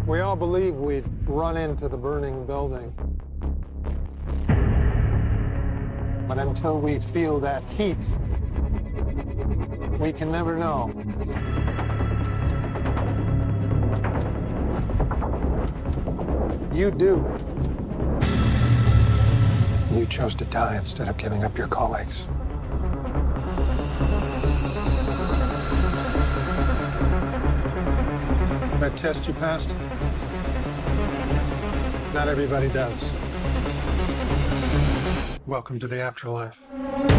We all believe we'd run into the burning building. But until we feel that heat, we can never know. You do. You chose to die instead of giving up your colleagues. That test you passed? Not everybody does. Welcome to the afterlife.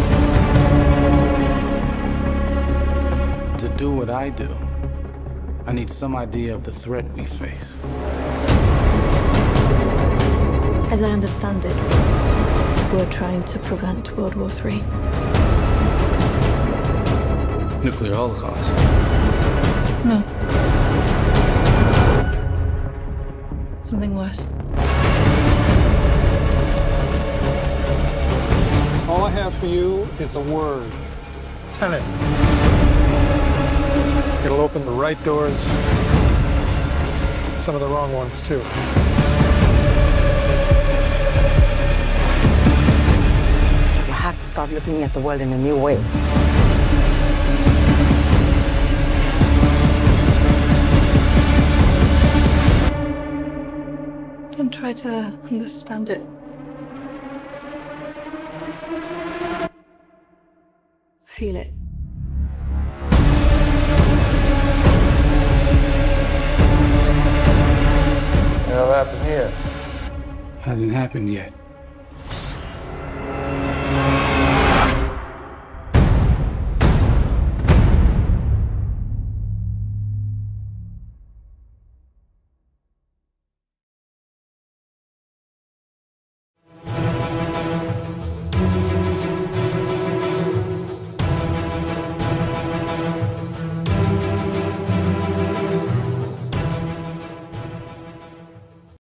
To do what I do, I need some idea of the threat we face. As I understand it, we're trying to prevent World War III. Nuclear holocaust. No. Something worse. All I have for you is a word. Tenet. It'll open the right doors, some of the wrong ones, too. You have to start looking at the world in a new way. Don't try to understand it. Feel it. What'll happen here? Hasn't happened yet.